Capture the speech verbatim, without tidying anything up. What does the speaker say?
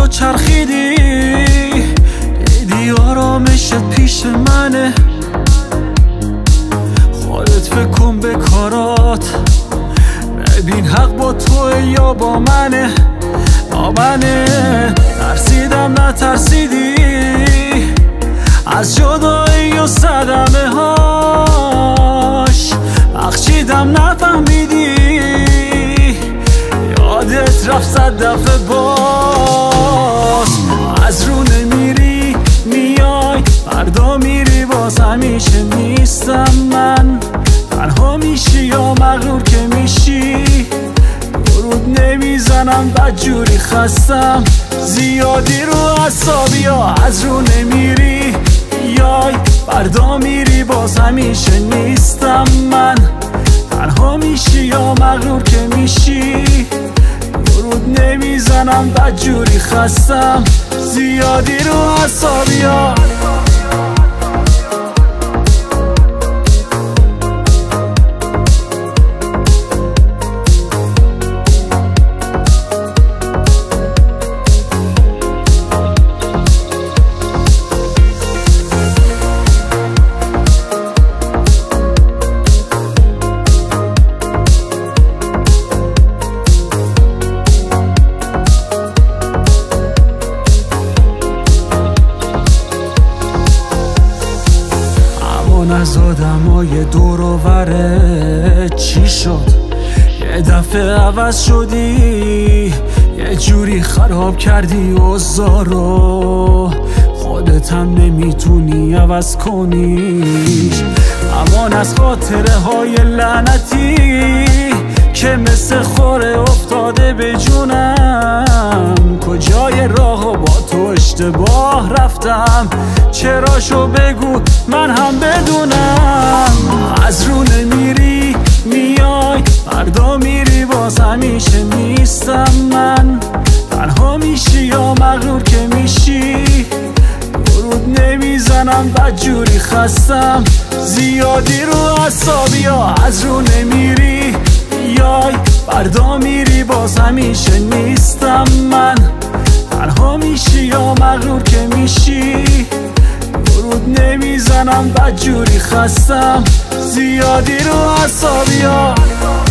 چرخیدی، دیدی آرامشت پیش منه. خودت فکر کن به کارات، ببین حق با توه یا با منه. با منه ترسیدم نترسیدی، از جدایی و صدمه هاش بخشیدم نفهمیدی. یادت رفت صد دفعه باز، از رو نمیری میای فردا میری، باز همیشه نیستم من. تنها میشی یا مغرور که میشی، درود نمیزنم بدجوری خستم، زیادی رو اعصابی ها. از رو نمیری یای فردا میری، باز همیشه نیستم من. تنها میشی یا مغرور که میشی، درود نمیزنم بدجوری خستم، زیادی رو اعصابی ها. از آدمای دور و بره چی شد؟ یه دفعه عوض شدی، یه جوری خراب کردی اوضاعو، خودت هم نمیتونی عوض کنی. امان از خاطره های لعنتی که مثل خوره افتاده به جونم. کجای راهو با تو اشتباه رفتم، چراشو بگو من هم بدونم. از رو نمیری میای فردا میری، باز همیشه نیستم من. تنها میشی یا مغرور که میشی، درود نمیزنم بدجوری خستم، زیادی رو اعصابی ها. از رو نمیری یای فردا میری، باز همیشه نیستم من. تنها میشی یا مغرور که میشی، درود نمیزنم بدجوری خستم، زیادی رو اعصابی ها.